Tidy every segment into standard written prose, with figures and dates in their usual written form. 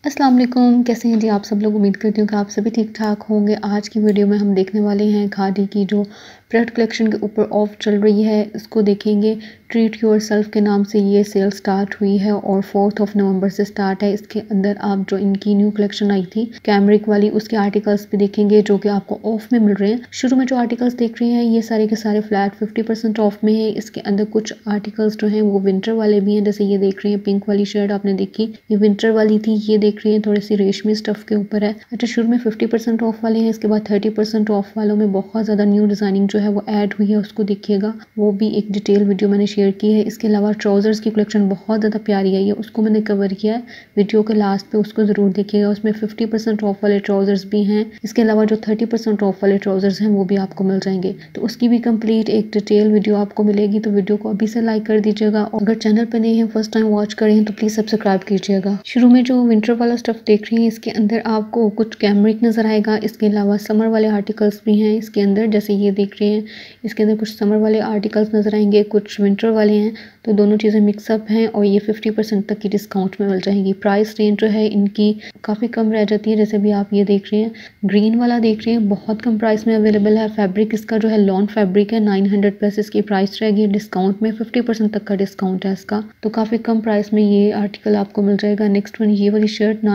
अस्सलाम वालेकुम, कैसे हैं जी आप सब लोग। उम्मीद करती हूँ कि आप सभी ठीक ठाक होंगे। आज की वीडियो में हम देखने वाले हैं खादी की जो प्रोडक्ट कलेक्शन के ऊपर ऑफ चल रही है, इसको देखेंगे। ट्रीट योर सेल्फ के नाम से ये सेल स्टार्ट हुई है और 4 नवंबर से स्टार्ट है। इसके अंदर आप जो इनकी न्यू कलेक्शन आई थी कैमरिक वाली, उसके आर्टिकल्स भी देखेंगे जो कि आपको ऑफ में मिल रहे हैं। शुरू में जो आर्टिकल्स देख रहे हैं ये सारे के सारे फ्लैट 50% ऑफ में है। इसके अंदर कुछ आर्टिकल्स जो हैं वो विंटर वाले भी हैं, जैसे ये देख रहे हैं पिंक वाली शर्ट आपने देखी, ये विंटर वाली थी। ये देख रही है थोड़ी सी रेशमी स्टफ के ऊपर है। अच्छा, शुरू में 50% ऑफ वाले हैं, इसके बाद 30% ऑफ वालों में बहुत ज़्यादा न्यू डिज़ाइनिंग जो है वो ऐड हुई है, उसको देखिएगा। वो भी एक डिटेल वीडियो मैंने शेयर की है। इसके अलावा ट्राउज़र्स की कलेक्शन बहुत ज़्यादा प्यारी आई है, उसको मैंने कवर किया है वीडियो के लास्ट पे, उसको ज़रूर देखिएगा। उसमें 50% ऑफ वाले ट्राउज़र्स भी हैं। इसके अलावा जो 30% ऑफ वाले ट्राउज़र्स हैं वो भी आपको मिल जाएंगे, तो उसकी भी कंप्लीट एक डिटेल वीडियो आपको मिलेगी। तो वीडियो को अभी से लाइक कर दीजिएगा और अगर चैनल पर नए हैं, फर्स्ट टाइम वॉच करें हैं तो प्लीज़ सब्सक्राइब कीजिएगा। शुरू में जो विंटर वाला स्टफ देख रही हैं इसके अंदर आपको कुछ कैमरिक नज़र आएगा। इसके अलावा समर वाले आर्टिकल्स भी हैं इसके अंदर, जैसे ये देख रहे हैं इसके अंदर कुछ समर वाले आर्टिकल्स नज़र आएंगे, कुछ विंटर वाले हैं। तो दोनों चीज़ें मिक्सअप हैं और ये 50% तक की डिस्काउंट में मिल जाएंगी। प्राइस रेंज जो है इनकी काफ़ी कम रह जाती है, जैसे भी आप ये देख रहे हैं ग्रीन वाला देख रहे हैं बहुत कम प्राइस में अवेलेबल है। फैब्रिक इसका जो है लॉन फैब्रिक है, 900 प्लस इसकी प्राइस रहेगी। डिस्काउंट में 50% तक का डिस्काउंट है इसका, तो काफ़ी कम प्राइस में ये आर्टिकल आपको मिल जाएगा। नेक्स्ट वन ये वाली शर्ट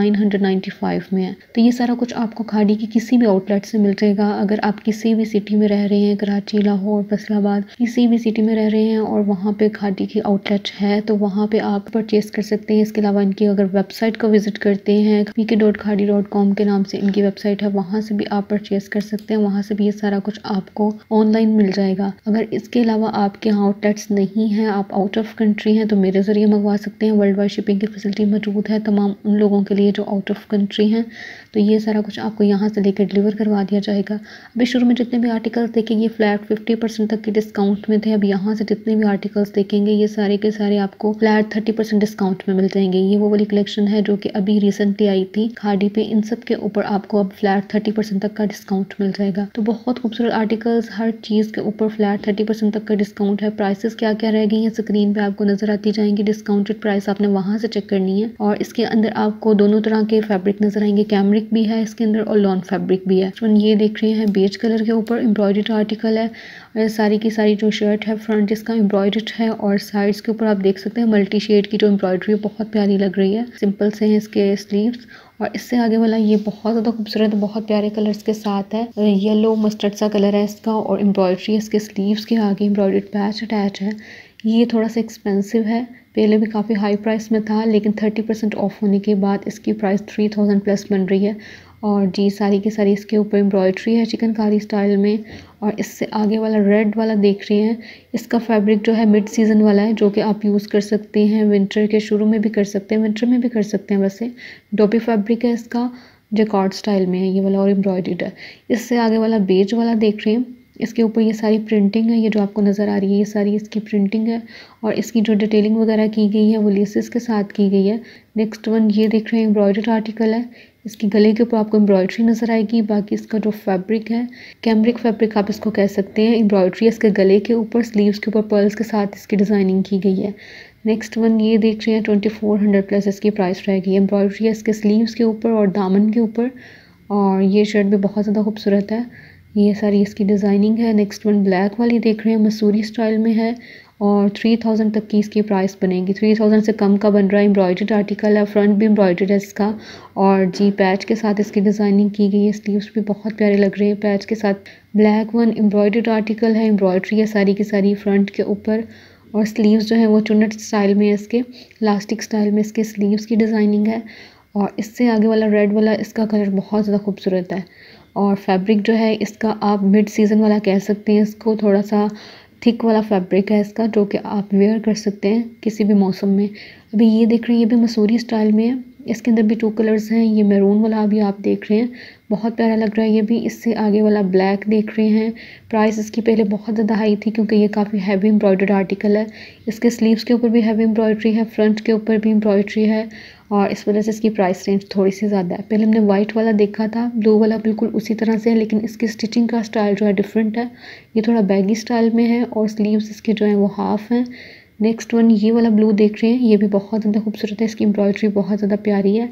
995 में है। तो ये सारा कुछ आपको खादी की किसी भी आउटलेट से मिल जाएगा। अगर आप किसी भी सिटी में रह रहे हैं, कराची, लाहौर, फैसलाबाद, किसी भी सिटी में रह रहे हैं और वहाँ पे खादी की आउटलेट है तो वहाँ पे आप परचेज कर सकते हैं। इसके अलावा इनकी अगर वेबसाइट को विजिट करते हैं, pk.khadi.com के नाम से इनकी वेबसाइट है, वहाँ से भी आप परचेज कर सकते हैं। वहाँ से भी ये सारा कुछ आपको ऑनलाइन मिल जाएगा। अगर इसके अलावा आपके यहाँ आउटलेट्स नहीं हैं, आप आउट ऑफ कंट्री हैं, तो मेरे ज़रिए मंगवा सकते हैं। वर्ल्ड वाइड शिपिंग की फैसिलिटी मौजूद है तमाम उन लोगों के लिए जो आउट ऑफ कंट्री हैं। तो ये सारा कुछ आपको यहाँ से लेकर डिलीवर करवा दिया जाएगा। अभी शुरू में जितने भी आर्टिकल्स देखेंगे फ्लैट 50% तक के डिस्काउंट में थे। अब यहाँ से जितने भी आर्टिकल्स देखेंगे ये सारे के सारे आपको फ्लैट 30% डिस्काउंट में मिल जाएंगे। ये वो वाली कलेक्शन है जो कि अभी रिसेंटली आई थी खादी पे। इन सब के ऊपर आपको अब फ्लैट 30% तक का डिस्काउंट मिल जाएगा। तो बहुत खूबसूरत आर्टिकल्स, हर चीज़ के ऊपर फ्लैट 30% तक का डिस्काउंट है। प्राइसेस क्या क्या रह गई हैं स्क्रीन पे आपको नजर आती जाएंगी। डिस्काउंटेड प्राइस आपने वहाँ से चेक करनी है। और इसके अंदर आपको दोनों तरह के फैब्रिक नजर आएंगे, कैमरिक भी है इसके अंदर और लॉन फैब्रिक भी है। ये देख रहे हैं बेज कलर के ऊपर एम्ब्रॉयडर्ड आर्टिकल है। सारी की सारी जो शर्ट है फ्रंट इसका एम्ब्रॉयडर्ड है और साइड्स के ऊपर आप देख सकते हैं मल्टी शेड की जो एम्ब्रॉयडरी बहुत प्यारी लग रही है। सिंपल से हैं इसके स्लीव्स। और इससे आगे वाला ये बहुत ज़्यादा खूबसूरत, बहुत प्यारे कलर्स के साथ है। येलो मस्टर्ड सा कलर है इसका और एम्ब्रॉयडरी इसके स्लीव्स के आगे एम्ब्रॉयडर्ड पैच अटैच है। ये थोड़ा सा एक्सपेंसिव है, पहले भी काफ़ी हाई प्राइस में था, लेकिन 30% ऑफ होने के बाद इसकी प्राइस 3000 प्लस बन रही है। और जी सारी की सारी इसके ऊपर एम्ब्रॉयडरी है चिकनकारी स्टाइल में। और इससे आगे वाला रेड वाला देख रहे हैं, इसका फैब्रिक जो है मिड सीज़न वाला है, जो कि आप यूज़ कर सकते हैं विंटर के शुरू में भी कर सकते हैं, विंटर में भी कर सकते हैं। वैसे डोबी फैब्रिक है इसका, जैकार्ड स्टाइल में है ये वाला और एम्ब्रॉयडर्ड है। इससे आगे वाला बेज वाला देख रहे हैं, इसके ऊपर ये सारी प्रिंटिंग है, ये जो आपको नज़र आ रही है ये सारी इसकी प्रिंटिंग है। और इसकी जो डिटेलिंग वगैरह की गई है वो लेसेस के साथ की गई है। नेक्स्ट वन ये देख रहे हैं एम्ब्रॉयडर्ड आर्टिकल है, इसकी गले के ऊपर आपको एम्ब्रॉयडरी नज़र आएगी। बाकी इसका जो फैब्रिक है कैमरिक फैब्रिक आप इसको कह सकते हैं। एम्ब्रॉयडरी इसके गले के ऊपर, स्लीव्स के ऊपर पर्ल्स के साथ इसकी डिज़ाइनिंग की गई है। नेक्स्ट वन ये देख रहे हैं 2400 प्लस इसकी प्राइस रहेगी। एम्ब्रॉयडरी है इसके स्लीव्स के ऊपर और दामन के ऊपर। और ये शर्ट भी बहुत ज़्यादा खूबसूरत है, ये सारी इसकी डिज़ाइनिंग है। नेक्स्ट वन ब्लैक वाली देख रहे हैं, मसूरी स्टाइल में है और 3000 तक की इसकी प्राइस बनेगी। 3000 से कम का बन रहा है। एम्ब्रॉयडर्ड आर्टिकल है, फ्रंट भी एम्ब्रॉयडर्ड है इसका और जी पैच के साथ इसकी डिज़ाइनिंग की गई है। स्लीव्स भी बहुत प्यारे लग रहे हैं पैच के साथ। ब्लैक वन एम्ब्रॉयडर्ड आर्टिकल है, एम्ब्रॉयडरी है सारी की सारी फ्रंट के ऊपर और स्लीव्स जो है वो चुन्नट स्टाइल में है, इसके इलास्टिक स्टाइल में इसके स्लीव्स की डिज़ाइनिंग है। और इससे आगे वाला रेड वाला, इसका कलर बहुत ज़्यादा खूबसूरत है और फैब्रिक जो है इसका आप मिड सीज़न वाला कह सकते हैं इसको, थोड़ा सा थिक वाला फैब्रिक है इसका, जो कि आप वेयर कर सकते हैं किसी भी मौसम में। अभी ये देख रहे हैं ये भी मसूरी स्टाइल में है, इसके अंदर भी 2 कलर्स हैं। ये मैरून वाला अभी आप देख रहे हैं, बहुत प्यारा लग रहा है ये भी। इससे आगे वाला ब्लैक देख रहे हैं, प्राइस इसकी पहले बहुत ज़्यादा हाई थी क्योंकि ये काफ़ी हैवी एम्ब्रॉयडर्ड आर्टिकल है। इसके स्लीव्स के ऊपर भी हैवी एम्ब्रॉयडरी है, फ्रंट के ऊपर भी एम्ब्रॉयडरी है और इस वजह से इसकी प्राइस रेंज थोड़ी सी ज़्यादा है। पहले हमने वाइट वाला देखा था, ब्लू वाला बिल्कुल उसी तरह से है, लेकिन इसकी स्टिचिंग का स्टाइल जो है डिफरेंट है। ये थोड़ा बैगी स्टाइल में है और स्लीव्स इसके जो है वो हाफ हैं। नेक्स्ट वन ये वाला ब्लू देख रहे हैं, ये भी बहुत ज़्यादा खूबसूरत है, इसकी एम्ब्रॉयडरी बहुत ज़्यादा प्यारी है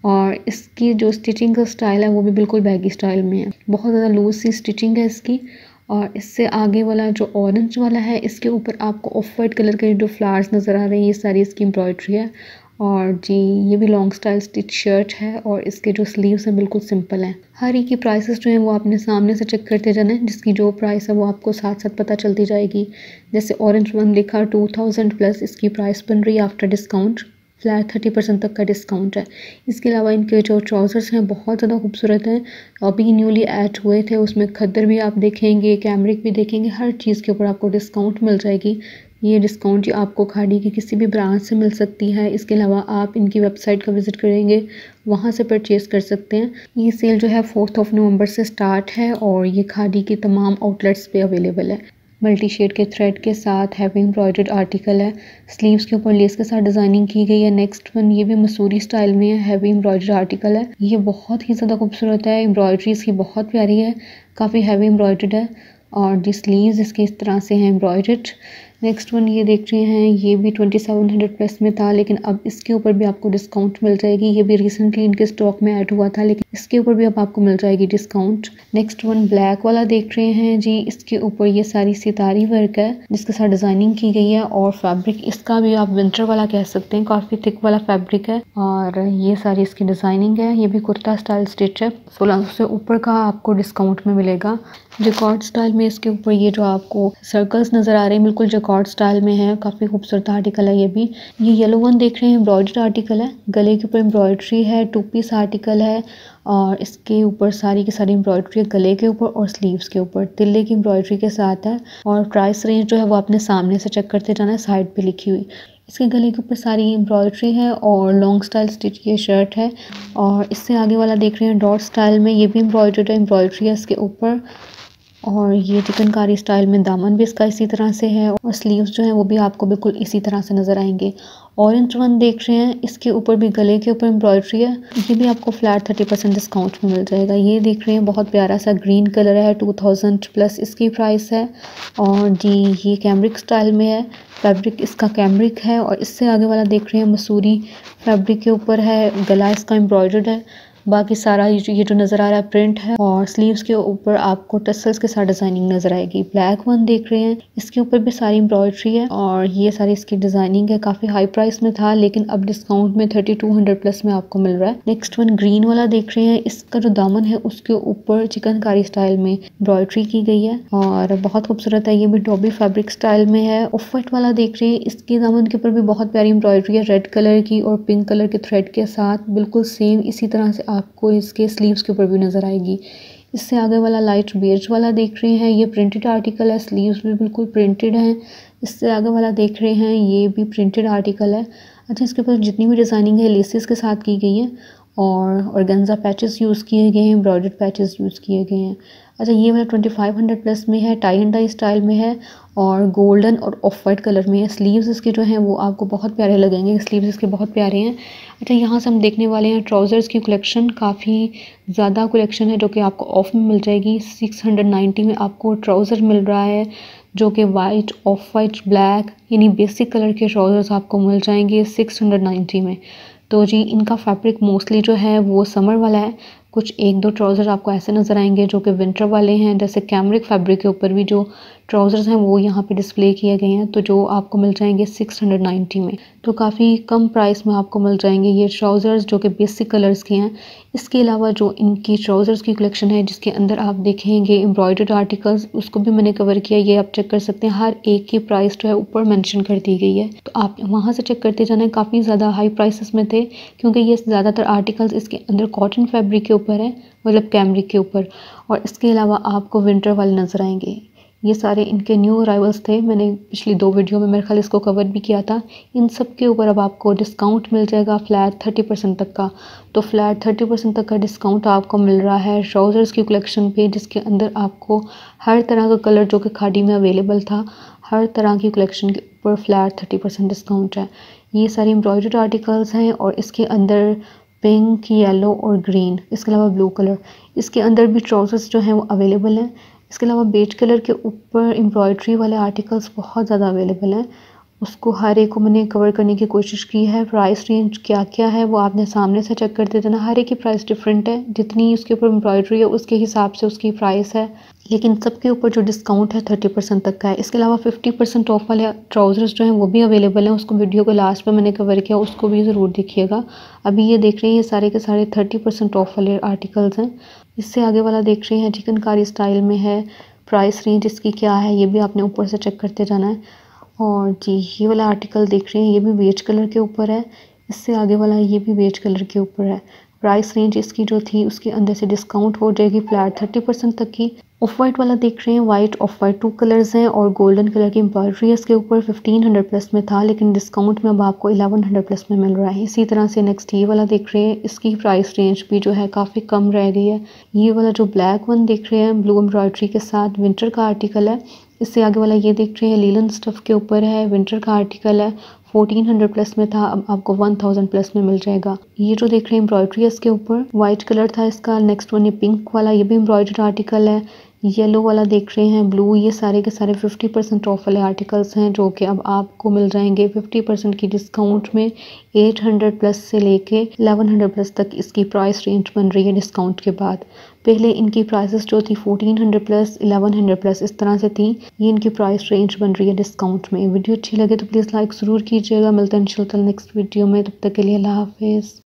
और इसकी जो स्टिचिंग का स्टाइल है वो भी बिल्कुल बैगी स्टाइल में है, बहुत ज़्यादा लूज सी स्टिचिंग है इसकी। और इससे आगे वाला जो ऑरेंज वाला है इसके ऊपर आपको ऑफ वाइट कलर के जो फ्लावर्स नज़र आ रहे हैं, ये सारी इसकी एम्ब्रॉयडरी है। और जी ये भी लॉन्ग स्टाइल स्टिच शर्ट है और इसके जो स्लीव्स हैं बिल्कुल सिंपल हैं। हर एक की प्राइसेस जो हैं वो आपने सामने से चेक करते जाना है, जिसकी जो प्राइस है वो आपको साथ साथ पता चलती जाएगी। जैसे ऑरेंज वन लिखा 2000 प्लस इसकी प्राइस बन रही है आफ्टर डिस्काउंट, फ्लैट 30% तक का डिस्काउंट है। इसके अलावा इनके जो ट्राउज़र्स हैं बहुत ज़्यादा खूबसूरत हैं, अभी न्यूली ऐड हुए थे, उसमें खद्दर भी आप देखेंगे, कैमरिक भी देखेंगे, हर चीज़ के ऊपर आपको डिस्काउंट मिल जाएगी। ये डिस्काउंट जी आपको खाड़ी की किसी भी ब्रांच से मिल सकती है। इसके अलावा आप इनकी वेबसाइट का विज़िट करेंगे, वहाँ से परचेज़ कर सकते हैं। ये सेल जो है 4 नवंबर से स्टार्ट है और ये खाड़ी की तमाम आउटलेट्स पे अवेलेबल है। मल्टी शेड के थ्रेड के साथ हैवी एम्ब्रॉयडर्ड आर्टिकल है, स्लीव्स के ऊपर लेस के साथ डिज़ाइनिंग की गई है। नेक्स्ट वन ये भी मसूरी स्टाइल में है, हैवी एम्ब्रॉयडर्ड आर्टिकल है, ये बहुत ही ज़्यादा खूबसूरत है, एम्ब्रॉयडरी इसकी बहुत प्यारी है, काफ़ी हैवी एम्ब्रॉयडर्ड है और जो स्लीव्स इसके इस तरह से हैं एम्ब्रॉयडर्ड। नेक्स्ट वन ये देख रहे हैं, ये भी 2700 प्लस में था, लेकिन अब इसके ऊपर भी आपको डिस्काउंट मिल जाएगी। ये भी रिसेंटली इनके स्टॉक में ऐड हुआ था, लेकिन इसके ऊपर भी अब आपको मिल जाएगी डिस्काउंट। नेक्स्ट वन ब्लैक वाला देख रहे हैं जी, इसके ऊपर ये सारी सितारी वर्क है जिसके साथ डिजाइनिंग की गई है और फैब्रिक इसका भी आप विंटर वाला कह सकते हैं, काफ़ी थिक वाला फैब्रिक है और ये सारी इसकी डिजाइनिंग है। ये भी कुर्ता स्टाइल स्टिच है, 1600 से ऊपर का आपको डिस्काउंट में मिलेगा। जैकॉर्ड स्टाइल में इसके ऊपर ये जो आपको सर्कल्स नज़र आ रहे हैं बिल्कुल जैकॉर्ड स्टाइल में है, काफ़ी खूबसूरत आर्टिकल है। ये भी ये येलो वन देख रहे हैं, एम्ब्रॉयडर्ड आर्टिकल है, गले के ऊपर एम्ब्रॉयडरी है, 2 पीस आर्टिकल है और इसके ऊपर सारी की सारी एम्ब्रॉयडरी है, गले के ऊपर और स्लीव्स के ऊपर तिल्ले की एम्ब्रॉयडरी के साथ है। और प्राइस रेंज जो है वो आपने सामने से चेक करते जाना है, साइड पे लिखी हुई। इसके गले के ऊपर सारी एम्ब्रॉयडरी है और लॉन्ग स्टाइल स्टिच ये शर्ट है। और इससे आगे वाला देख रहे हैं डॉट स्टाइल में, ये भी एम्ब्रॉयडर्ड है, एम्ब्रॉयडरी है इसके ऊपर और ये चिकनकारी स्टाइल में दामन भी इसका इसी तरह से है और स्लीव्स जो हैं वो भी आपको बिल्कुल इसी तरह से नज़र आएंगे। ऑरेंज वन देख रहे हैं, इसके ऊपर भी गले के ऊपर एम्ब्रॉयडरी है, ये भी आपको फ्लैट 30% डिस्काउंट में मिल जाएगा। ये देख रहे हैं बहुत प्यारा सा ग्रीन कलर है, 2000 प्लस इसकी प्राइस है और जी ये कैमरिक स्टाइल में है, फैब्रिक इसका कैमरिक है। और इससे आगे वाला देख रहे हैं मसूरी फैब्रिक के ऊपर है, गला इसका एम्ब्रॉयडर्ड है, बाकी सारा ये जो नज़र आ रहा है प्रिंट है और स्लीव्स के ऊपर आपको टसल्स के साथ डिजाइनिंग नजर आएगी। ब्लैक वन देख रहे हैं, इसके ऊपर भी सारी एम्ब्रॉयडरी है और ये सारी इसकी डिजाइनिंग है, काफ़ी हाई प्राइस में था लेकिन अब डिस्काउंट में 3200 प्लस में आपको मिल रहा है। नेक्स्ट वन ग्रीन वाला देख रहे हैं, इसका जो दामन है उसके ऊपर चिकनकारी स्टाइल में एम्ब्रॉयडरी की गई है और बहुत खूबसूरत है, ये भी डॉबी फैब्रिक स्टाइल में है। ऑफ वाइट वाला देख रहे हैं, इसके दामन के ऊपर भी बहुत प्यारी एम्ब्रॉयडरी है, रेड कलर की और पिंक कलर के थ्रेड के साथ, बिल्कुल सेम इसी तरह से आपको इसके स्लीव्स के ऊपर भी नज़र आएगी। इससे आगे वाला लाइट बेज वाला देख रहे हैं, ये प्रिंटेड आर्टिकल है, स्लीव्स भी बिल्कुल प्रिंटेड हैं। इससे आगे वाला देख रहे हैं, ये भी प्रिंटेड आर्टिकल है। अच्छा, इसके ऊपर जितनी भी डिज़ाइनिंग है लेसेस के साथ की गई है और ऑर्गेन्जा पैचेस यूज़ किए गए हैं, एम्ब्रॉयडर्ड पैचेस यूज़ किए गए हैं। अच्छा, ये वाला 2500 प्लस में है, टाई एंड डाई स्टाइल में है और गोल्डन और ऑफ वाइट कलर में है। स्लीव्स इसके जो हैं वो आपको बहुत प्यारे लगेंगे, स्लीव्स इसके बहुत प्यारे हैं। अच्छा, यहाँ से हम देखने वाले हैं ट्राउज़र्स की कलेक्शन, काफ़ी ज़्यादा कलेक्शन है जो कि आपको ऑफ में मिल जाएगी। 690 में आपको ट्राउज़र मिल रहा है जो कि वाइट, ऑफ वाइट, ब्लैक यानी बेसिक कलर के ट्राउज़र्स आपको मिल जाएंगे 690 में। तो जी इनका फैब्रिक मोस्टली जो है वो समर वाला है, कुछ एक दो ट्राउज़र आपको ऐसे नज़र आएंगे जो कि विंटर वाले हैं, जैसे कैमरिक फैब्रिक के ऊपर भी जो ट्राउज़र्स हैं वो यहाँ पे डिस्प्ले किए गए हैं, तो जो आपको मिल जाएंगे 690 में, तो काफ़ी कम प्राइस में आपको मिल जाएंगे ये ट्राउज़र्स जो कि बेसिक कलर्स के हैं। इसके अलावा जो इनकी ट्राउज़र्स की कलेक्शन है जिसके अंदर आप देखेंगे एम्ब्रॉयडर्ड आर्टिकल्स, उसको भी मैंने कवर किया, ये आप चेक कर सकते हैं, हर एक की प्राइस जो है ऊपर मेंशन कर दी गई है, तो आप वहाँ से चेक करते जाना। काफ़ी ज़्यादा हाई प्राइसेस में थे क्योंकि ये ज़्यादातर आर्टिकल्स इसके अंदर कॉटन फैब्रिक के ऊपर है, मतलब कैमरिक के ऊपर, और इसके अलावा आपको विंटर वाले नज़र आएंगे। ये सारे इनके न्यू अराइवल्स थे, मैंने पिछली 2 वीडियो में मेरे ख्याल इसको कवर भी किया था। इन सब के ऊपर अब आपको डिस्काउंट मिल जाएगा फ्लैट 30% तक का, तो फ्लैट 30% तक का डिस्काउंट आपको मिल रहा है ट्राउज़र्स की कलेक्शन पे, जिसके अंदर आपको हर तरह का कलर जो कि खाड़ी में अवेलेबल था, हर तरह की कलेक्शन के ऊपर फ्लैट 30% डिस्काउंट है। ये सारी एम्ब्रॉयडर्ड आर्टिकल्स हैं और इसके अंदर पिंक, येलो और ग्रीन, इसके अलावा ब्लू कलर, इसके अंदर भी ट्राउज़र्स जो हैं वो अवेलेबल हैं। इसके अलावा बेज कलर के ऊपर एम्ब्रॉयडरी वाले आर्टिकल्स बहुत ज़्यादा अवेलेबल हैं उसको हर एक को मैंने कवर करने की कोशिश की है। प्राइस रेंज क्या क्या है वो आपने सामने से चेक कर देना। हर एक की प्राइस डिफरेंट है, जितनी उसके ऊपर एम्ब्रॉयडरी है उसके हिसाब से उसकी प्राइस है, लेकिन सबके ऊपर जो डिस्काउंट है 30% तक का है। इसके अलावा 50% ऑफ वाले ट्राउज़र्स जो हैं वो भी अवेलेबल हैं। उसको वीडियो को लास्ट में मैंने कवर किया, उसको भी ज़रूर देखिएगा। अभी ये देख रहे हैं ये सारे के सारे 30% ऑफ वाले आर्टिकल्स हैं। इससे आगे वाला देख रहे हैं चिकनकारी स्टाइल में है। प्राइस रेंज इसकी क्या है ये भी आपने ऊपर से चेक करते जाना है। और जी ये वाला आर्टिकल देख रहे हैं ये भी बेज कलर के ऊपर है। इससे आगे वाला ये भी बेज कलर के ऊपर है। प्राइस रेंज इसकी जो थी उसके अंदर से डिस्काउंट हो जाएगी फ्लैट 30% तक की। ऑफ वाइट वाला देख रहे हैं, वाइट ऑफ वाइट 2 कलर्स हैं और गोल्डन कलर की एम्ब्रॉयडरी है। इसके ऊपर 1500 प्लस में था, लेकिन डिस्काउंट में अब आपको 1100 प्लस में मिल रहा है। इसी तरह से नेक्स्ट ये वाला देख रहे हैं, इसकी प्राइस रेंज भी जो है काफ़ी कम रह गई है। ये वाला जो ब्लैक वन देख रहे हैं ब्लू एम्ब्रॉयडरी के साथ, विंटर का आर्टिकल है। इससे आगे वाला ये देख रहे हैं लीलन स्टफ के ऊपर है, विंटर का आर्टिकल है। 1400 प्लस में था, अब आपको 1000 प्लस में मिल जाएगा। ये जो देख रहे हैं एम्ब्रॉयडरी है इसके ऊपर, वाइट कलर था इसका। नेक्स्ट वन ये पिंक वाला, ये भी एम्ब्रॉयडर्ड आर्टिकल है। येलो वाला देख रहे हैं, ब्लू, ये सारे के सारे 50% ऑफ वाले आर्टिकल्स हैं जो कि अब आपको मिल जाएंगे 50% की डिस्काउंट में। 800 प्लस से लेके 1100 प्लस तक इसकी प्राइस रेंज बन रही है डिस्काउंट के बाद। पहले इनकी प्राइसेस जो थी 1400 प्लस 1100 प्लस इस तरह से थी। ये इनकी प्राइस रेंज बन रही है डिस्काउंट में। वीडियो अच्छी लगे तो प्लीज़ लाइक ज़रूर कीजिएगा। मिलते हैं इंशाल्लाह नेक्स्ट वीडियो में, तब तक के लिए अल्लाह हाफिज़।